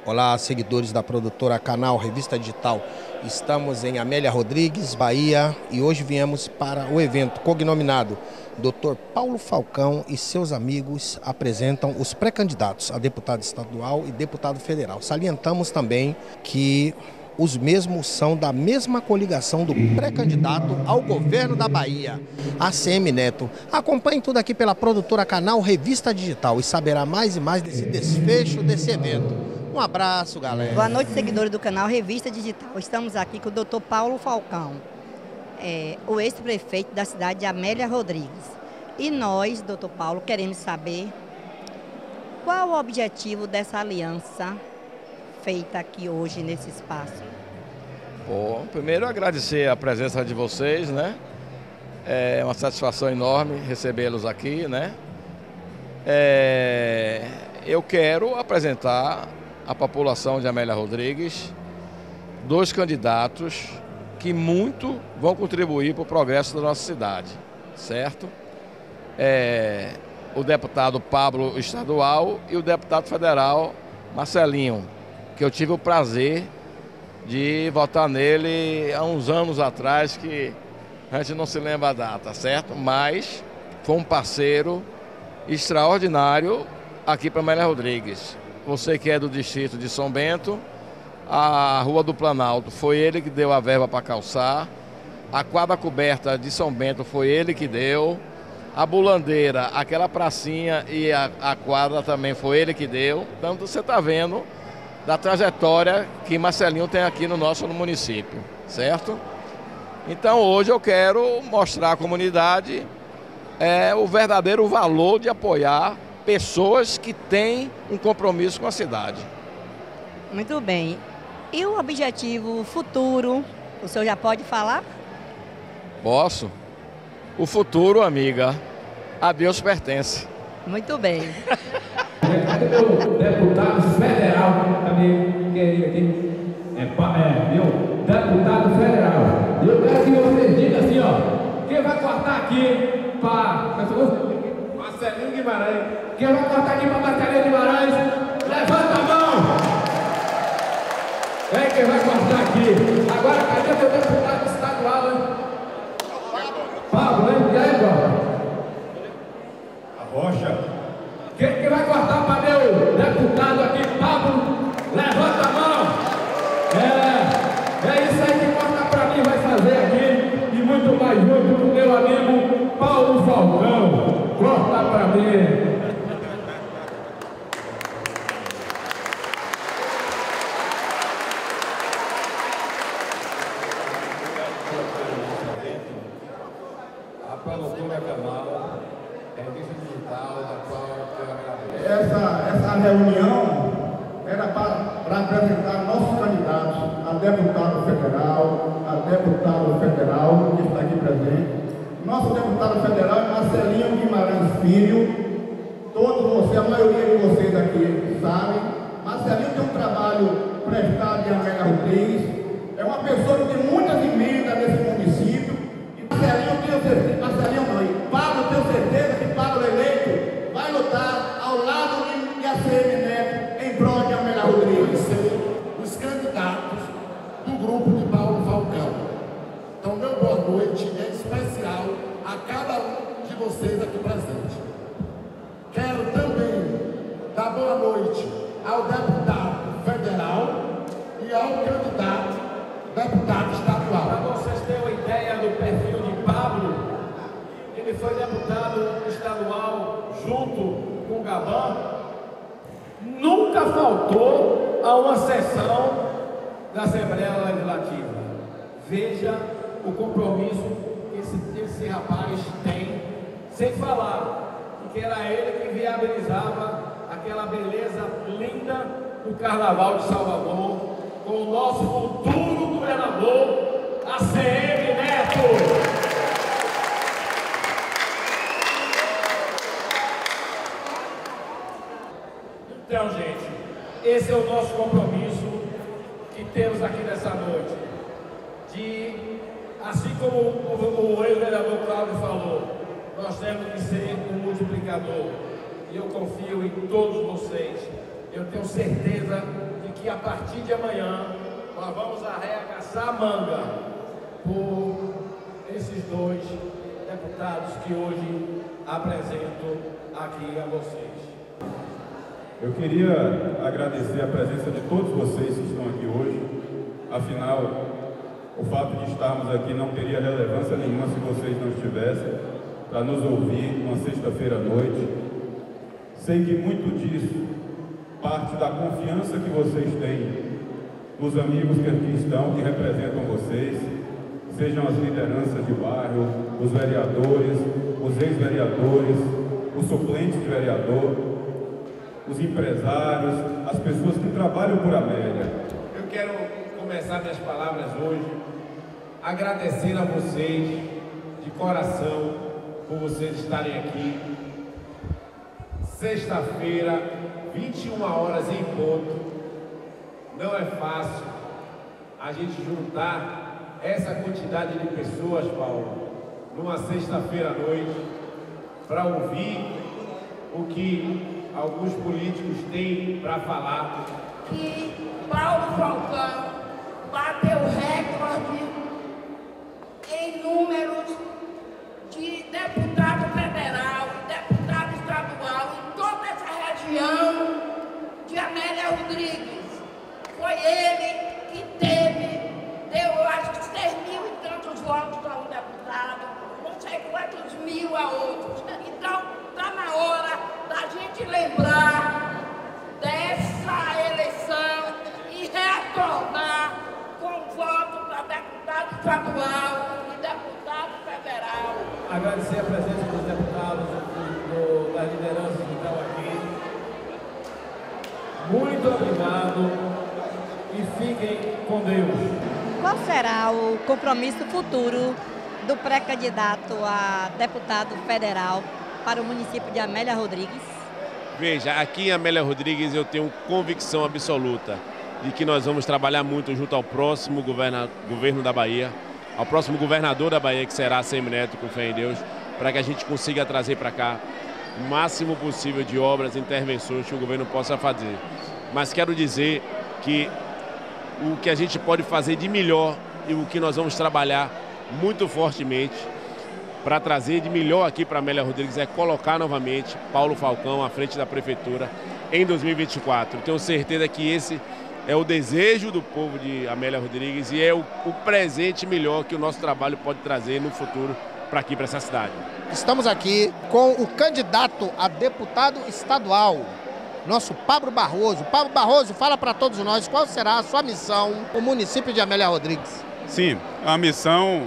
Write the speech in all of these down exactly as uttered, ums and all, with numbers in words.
Olá, seguidores da produtora Canal Revista Digital. Estamos em Amélia Rodrigues, Bahia, e hoje viemos para o evento cognominado doutor Paulo Falcão e seus amigos apresentam os pré-candidatos a deputado estadual e deputado federal. Salientamos também que os mesmos são da mesma coligação do pré-candidato ao governo da Bahia, A C M Neto. Acompanhe tudo aqui pela produtora Canal Revista Digital e saberá mais e mais desse desfecho desse evento. Um abraço, galera. Boa noite, seguidores do canal Revista Digital. Estamos aqui com o doutor Paulo Falcão, é, o ex-prefeito da cidade de Amélia Rodrigues. E nós, doutor Paulo, queremos saber qual o objetivo dessa aliança feita aqui hoje nesse espaço. Bom, primeiro agradecer a presença de vocês, né? É uma satisfação enorme recebê-los aqui, né? É, eu quero apresentar à população de Amélia Rodrigues dois candidatos que muito vão contribuir para o progresso da nossa cidade, certo? É, o deputado Pablo estadual e o deputado federal Marcelinho, que eu tive o prazer de votar nele há uns anos atrás, que a gente não se lembra a data, certo? Mas foi um parceiro extraordinário aqui para Amélia Rodrigues. Você que é do distrito de São Bento, a Rua do Planalto foi ele que deu a verba para calçar, a quadra coberta de São Bento foi ele que deu, a bulandeira, aquela pracinha e a, a quadra também foi ele que deu. Então você está vendo da trajetória que Marcelinho tem aqui no nosso no município, certo? Então hoje eu quero mostrar à comunidade é, o verdadeiro valor de apoiar pessoas que têm um compromisso com a cidade. Muito bem. E o objetivo futuro, o senhor já pode falar? Posso? O futuro, amiga, a Deus pertence. Muito bem. Cadê meu deputado federal também, querido aqui? É, é, meu deputado federal. Eu quero que vocês digam assim, ó. Quem vai cortar aqui para Marcelinho Guimarães? Quem vai cortar aqui para Marcelinho Guimarães? Levanta a mão! É quem vai cortar aqui. Agora, cadê meu deputado estadual, hein? Pablo, hein? E aí, agora? A Rocha. Quem, quem vai cortar para meu deputado aqui, Pablo? Levanta a mão! É, é isso aí que corta para mim, vai fazer aqui. E muito mais junto com o meu amigo Paulo Falcão. Corta para mim. A produtora Canal Revista Digital, da qual eu agradeço. Essa, essa reunião era para apresentar nossos candidatos a deputado federal, a deputado federal, que está aqui presente. Nosso deputado federal é Marcelinho Guimarães Filho. Todos vocês, a maioria de vocês aqui sabem. Marcelinho tem um trabalho prestado em Amélia Rodrigues. É uma pessoa que tem muitas emendas nesse município. E Marcelinho, tenho certeza, Marcelinho não, e Pablo, tenho certeza que Pablo eleito vai lutar ao lado de A C M Neto em prol de Amélia Rodrigues. Os candidatos do grupo de Paulo Falcão. Então, meu boa noite é especial a cada um de vocês aqui presente. Quero também dar boa noite ao deputado federal e ao candidato deputado estadual. Para vocês terem uma ideia do perfil de Pablo, ele foi deputado estadual junto com o Gabão. Nunca faltou a uma sessão da Assembleia Legislativa. Veja o compromisso que esse, esse rapaz tem, sem falar que era ele que viabilizava aquela beleza linda do Carnaval de Salvador, com o nosso futuro governador, A C M Neto. Então, gente, esse é o nosso compromisso que temos aqui nessa noite, de, assim como o, o ex-vereador Cláudio falou, nós temos que ser um multiplicador. E eu confio em todos vocês. Eu tenho certeza de que a partir de amanhã nós vamos arregaçar a manga por esses dois deputados que hoje apresento aqui a vocês. Eu queria agradecer a presença de todos vocês que estão aqui hoje. Afinal, o fato de estarmos aqui não teria relevância nenhuma se vocês não estivessem para nos ouvir uma sexta-feira à noite. Sei que muito disso parte da confiança que vocês têm nos amigos que aqui estão, que representam vocês, sejam as lideranças de bairro, os vereadores, os ex-vereadores, os suplentes de vereador, os empresários, as pessoas que trabalham por Amélia. Eu quero começar minhas palavras hoje agradecendo a vocês de coração por vocês estarem aqui. Sexta-feira, vinte e uma horas em ponto. Não é fácil a gente juntar essa quantidade de pessoas, Paulo, numa sexta-feira à noite, para ouvir o que alguns políticos têm para falar. Que Paulo Falcão bateu recorde em números de deputado federal, deputado estadual em toda essa região de Amélia Rodrigues. Foi ele que teve, deu, eu acho que seis mil e tantos votos a um deputado, não sei quantos mil a outros. Então, está na hora da gente lembrar dessa eleição e retornar com voto para deputado estadual e deputado federal. Agradecer a presença dos deputados, do, das lideranças que estão aqui. Muito obrigado e fiquem com Deus. Qual será o compromisso futuro do pré-candidato a deputado federal para o município de Amélia Rodrigues? Veja, aqui em Amélia Rodrigues eu tenho convicção absoluta de que nós vamos trabalhar muito junto ao próximo governa, governo da Bahia, ao próximo governador da Bahia, que será Semineto, com fé em Deus, para que a gente consiga trazer para cá o máximo possível de obras e intervenções que o governo possa fazer. Mas quero dizer que o que a gente pode fazer de melhor e o que nós vamos trabalhar muito fortemente para trazer de melhor aqui para Amélia Rodrigues é colocar novamente Paulo Falcão à frente da prefeitura em dois mil e vinte e quatro. Tenho certeza que esse é o desejo do povo de Amélia Rodrigues e é o, o presente melhor que o nosso trabalho pode trazer no futuro para aqui, para essa cidade. Estamos aqui com o candidato a deputado estadual, nosso Pablo Barroso. Pablo Barroso, fala para todos nós qual será a sua missão no município de Amélia Rodrigues. Sim, a missão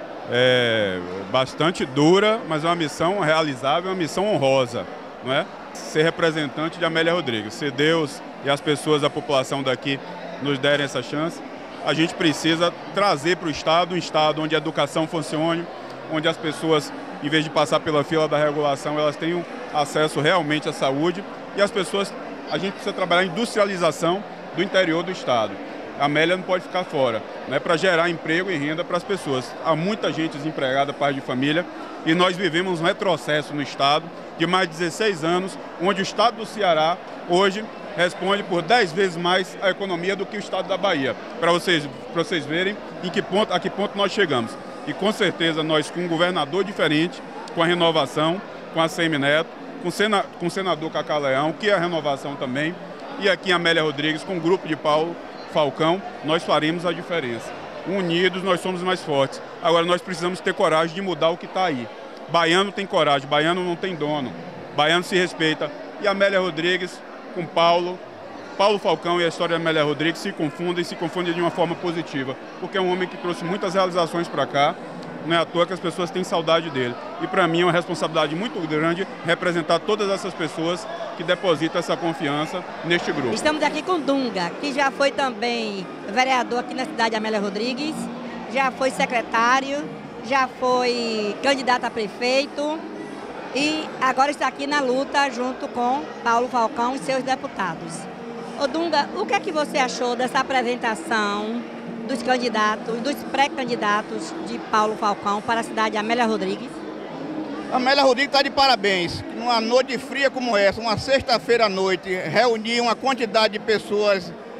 é bastante dura, mas é uma missão realizável, uma missão honrosa, não é? Ser representante de Amélia Rodrigues. Se Deus e as pessoas, a população daqui nos derem essa chance, a gente precisa trazer para o Estado um Estado onde a educação funcione, onde as pessoas, em vez de passar pela fila da regulação, elas tenham acesso realmente à saúde e as pessoas, a gente precisa trabalhar a industrialização do interior do Estado. A Amélia não pode ficar fora, né, para gerar emprego e renda para as pessoas. Há muita gente desempregada, pai de família, e nós vivemos um retrocesso no Estado de mais de dezesseis anos, onde o Estado do Ceará hoje responde por dez vezes mais a economia do que o Estado da Bahia, para vocês, para vocês verem em que ponto, a que ponto nós chegamos. E com certeza nós, com um governador diferente, com a renovação, com a Semineto, com, sena, com o senador Cacá Leão, que é a renovação também, e aqui em Amélia Rodrigues, com o grupo de Paulo Falcão, nós faremos a diferença. Unidos nós somos mais fortes. Agora nós precisamos ter coragem de mudar o que está aí. Baiano tem coragem, baiano não tem dono, baiano se respeita. E Amélia Rodrigues com Paulo, Paulo Falcão e a história de Amélia Rodrigues se confundem e se confundem de uma forma positiva, porque é um homem que trouxe muitas realizações para cá, não é à toa que as pessoas têm saudade dele. E para mim é uma responsabilidade muito grande representar todas essas pessoas que depositam essa confiança neste grupo. Estamos aqui com Dunga, que já foi também vereador aqui na cidade de Amélia Rodrigues, já foi secretário, já foi candidato a prefeito e agora está aqui na luta junto com Paulo Falcão e seus deputados. Ô Dunga, o que é que você achou dessa apresentação dos candidatos, dos pré-candidatos de Paulo Falcão para a cidade de Amélia Rodrigues? Amélia Rodrigues está de parabéns. Numa noite fria como essa, uma sexta-feira à noite, reunir uma quantidade de pessoas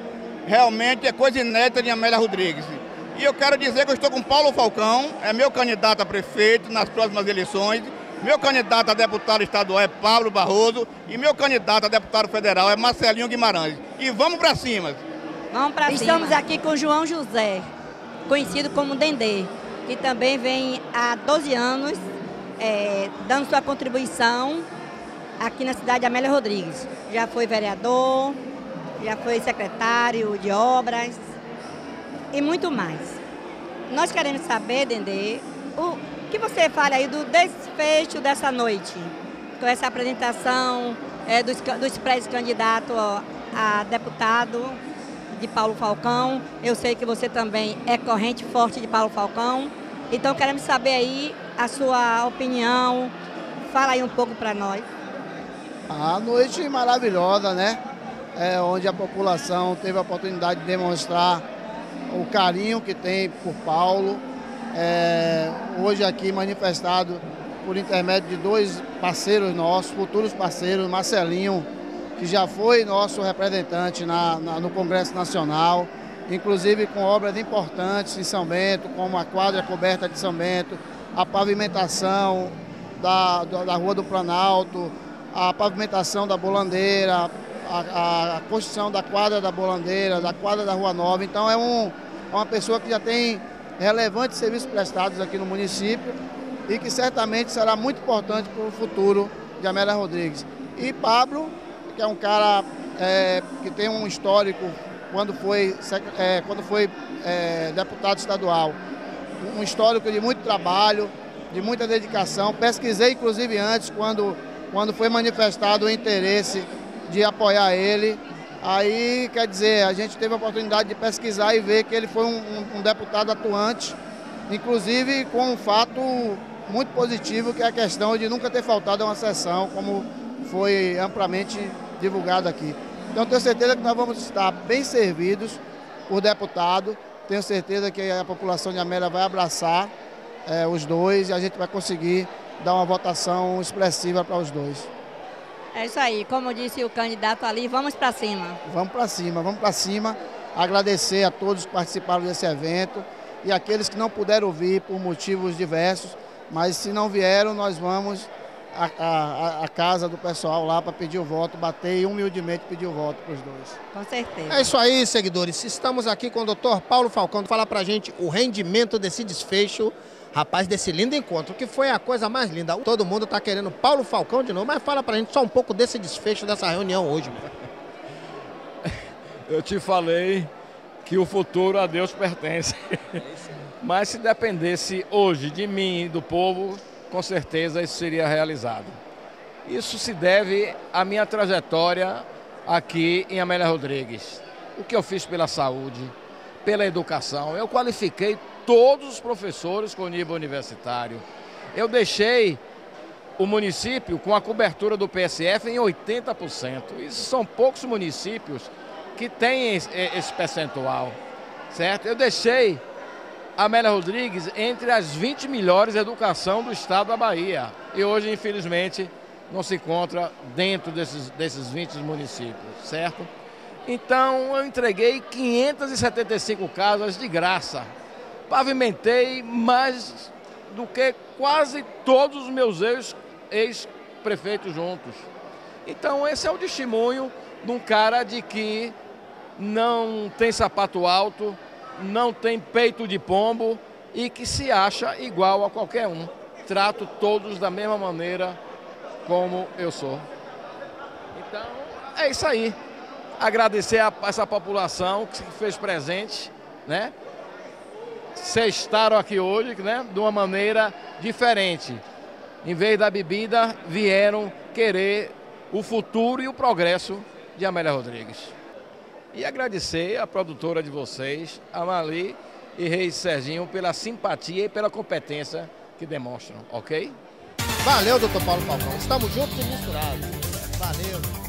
realmente é coisa inédita de Amélia Rodrigues. E eu quero dizer que eu estou com Paulo Falcão, é meu candidato a prefeito nas próximas eleições. Meu candidato a deputado estadual é Pablo Barroso e meu candidato a deputado federal é Marcelinho Guimarães. E vamos para cima. Vamos para cima. Estamos aqui com João José, conhecido como Dendê, que também vem há doze anos é, dando sua contribuição aqui na cidade de Amélia Rodrigues. Já foi vereador, já foi secretário de obras e muito mais. Nós queremos saber, Dendê, o que você fala aí do desfecho dessa noite, com essa apresentação é, dos, dos pré-candidatos a deputado de Paulo Falcão. Eu sei que você também é corrente forte de Paulo Falcão, então queremos saber aí a sua opinião. Fala aí um pouco para nós. A noite maravilhosa, né? É, onde a população teve a oportunidade de demonstrar o carinho que tem por Paulo. É, hoje aqui manifestado por intermédio de dois parceiros nossos, futuros parceiros, Marcelinho, que já foi nosso representante na, na, no Congresso Nacional, inclusive com obras importantes em São Bento, como a quadra coberta de São Bento, a pavimentação da, da, da Rua do Planalto, a pavimentação da Bolandeira, a, a, a construção da quadra da Bolandeira, da quadra da Rua Nova. Então é, um, é uma pessoa que já tem relevantes serviços prestados aqui no município e que certamente será muito importante para o futuro de Amélia Rodrigues. E Pablo, que é um cara é, que tem um histórico quando foi, é, quando foi é, deputado estadual, um histórico de muito trabalho, de muita dedicação. Pesquisei inclusive antes, quando, quando foi manifestado o interesse de apoiar ele. Aí, quer dizer, a gente teve a oportunidade de pesquisar e ver que ele foi um, um, um deputado atuante, inclusive com um fato muito positivo, que é a questão de nunca ter faltado a uma sessão, como foi amplamente divulgado aqui. Então, tenho certeza que nós vamos estar bem servidos por deputado, tenho certeza que a população de Amélia vai abraçar é, os dois e a gente vai conseguir dar uma votação expressiva para os dois. É isso aí, como disse o candidato ali, vamos para cima. Vamos para cima, vamos para cima. Agradecer a todos que participaram desse evento e aqueles que não puderam vir por motivos diversos, mas se não vieram, nós vamos à, à, à casa do pessoal lá para pedir o voto, bater e humildemente pedir o voto para os dois. Com certeza. É isso aí, seguidores. Estamos aqui com o doutor Paulo Falcão, falar para a gente o rendimento desse desfecho, rapaz, desse lindo encontro, que foi a coisa mais linda. Todo mundo está querendo Paulo Falcão de novo, mas fala pra gente só um pouco desse desfecho dessa reunião hoje. Eu te falei que o futuro a Deus pertence. Mas se dependesse hoje de mim e do povo, com certeza isso seria realizado. Isso se deve à minha trajetória aqui em Amélia Rodrigues. O que eu fiz pela saúde, pela educação, eu qualifiquei todos os professores com nível universitário. Eu deixei o município com a cobertura do P S F em oitenta por cento. Isso são poucos municípios que têm esse percentual, certo? Eu deixei a Amélia Rodrigues entre as vinte melhores educação do estado da Bahia. E hoje, infelizmente, não se encontra dentro desses, desses vinte municípios, certo? Então, eu entreguei quinhentas e setenta e cinco casas de graça. Pavimentei mais do que quase todos os meus ex-prefeitos juntos. Então esse é o testemunho de um cara de que não tem sapato alto, não tem peito de pombo e que se acha igual a qualquer um. Trato todos da mesma maneira como eu sou. Então é isso aí. Agradecer a essa população que se fez presente, né? Vocês estaram aqui hoje, né, de uma maneira diferente. Em vez da bebida, vieram querer o futuro e o progresso de Amélia Rodrigues. E agradecer a produtora de vocês, a Mali e Reis Serginho, pela simpatia e pela competência que demonstram, ok? Valeu, doutor Paulo Falcão. Estamos juntos e misturados. Valeu.